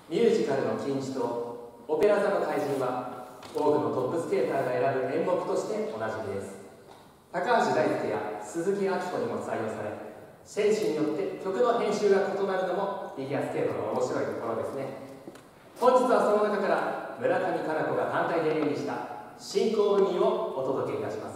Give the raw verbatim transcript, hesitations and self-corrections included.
ミュージカルの金字塔オペラ座の怪人は多くのトップスケーターが選ぶ演目としておなじみです。高橋大輔や鈴木明子にも採用され、選手によって曲の編集が異なるのもフィギュアスケートの面白いところですね。本日はその中から村上佳菜子が単体で演技した「新興海」をお届けいたします。